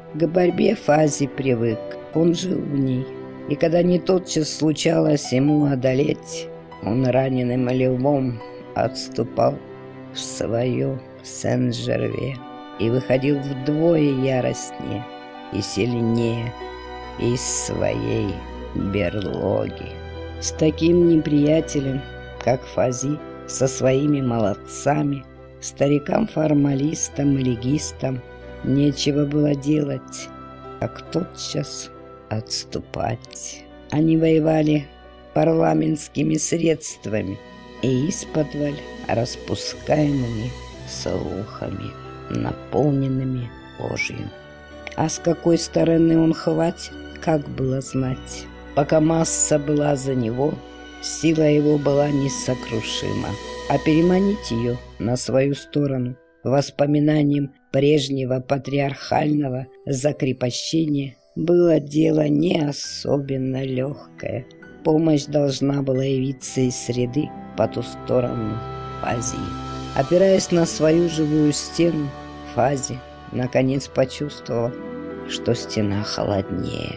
К борьбе Фази привык, он жил в ней. И когда не тотчас случалось ему одолеть, он раненым львом отступал в свое Сен-Жерве и выходил вдвое яростнее и сильнее из своей берлоги. С таким неприятелем, как Фази, со своими молодцами, старикам-формалистам и легистам, нечего было делать, как тотчас отступать. Они воевали парламентскими средствами и исподволь распускаемыми слухами, наполненными ложью. А с какой стороны он хватит, как было знать? Пока масса была за него, сила его была несокрушима, а переманить ее на свою сторону воспоминанием прежнего патриархального закрепощения было дело не особенно легкое. Помощь должна была явиться из среды по ту сторону Фази. Опираясь на свою живую стену, Фази наконец почувствовала, что стена холоднее,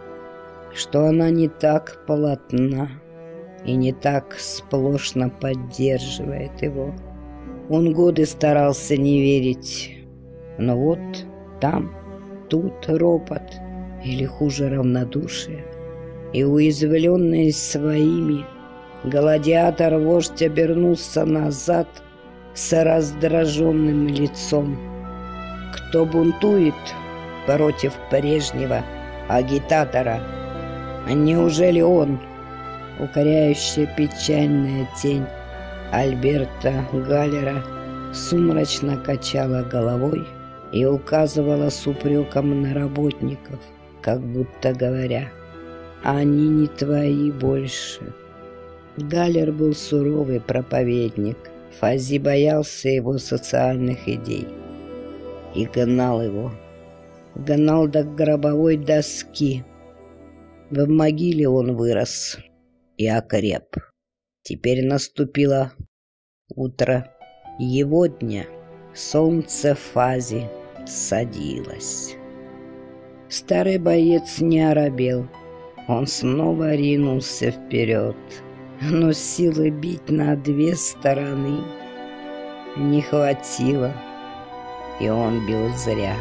что она не так полотна и не так сплошно поддерживает его. Он годы старался не верить, но вот там, тут ропот, или хуже равнодушие, и уязвленный своими, гладиатор-вождь обернулся назад с раздраженным лицом. Кто бунтует против прежнего агитатора? Неужели он? Укоряющая печальная тень Альберта Галлера сумрачно качала головой и указывала с упреком на работников, как будто говоря: «Они не твои больше». Галлер был суровый проповедник. Фази боялся его социальных идей и гнал его. Гнал до гробовой доски. В могиле он вырос и окреп. Теперь наступило утро его дня. Солнце Фази садилось. Старый боец не оробел. Он снова ринулся вперед, но силы бить на две стороны не хватило, и он бил зря.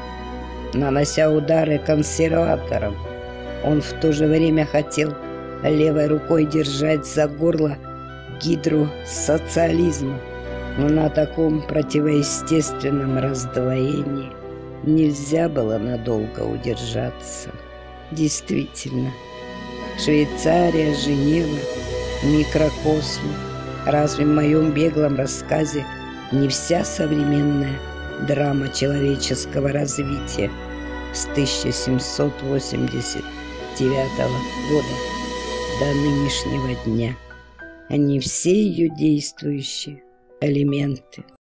Нанося удары консерваторам, он в то же время хотел левой рукой держать за горло гидру социализма, но на таком противоестественном раздвоении нельзя было надолго удержаться. Действительно, Швейцария, Женева, микрокосм. Разве в моем беглом рассказе не вся современная драма человеческого развития с 1789 года до нынешнего дня, а не все ее действующие элементы?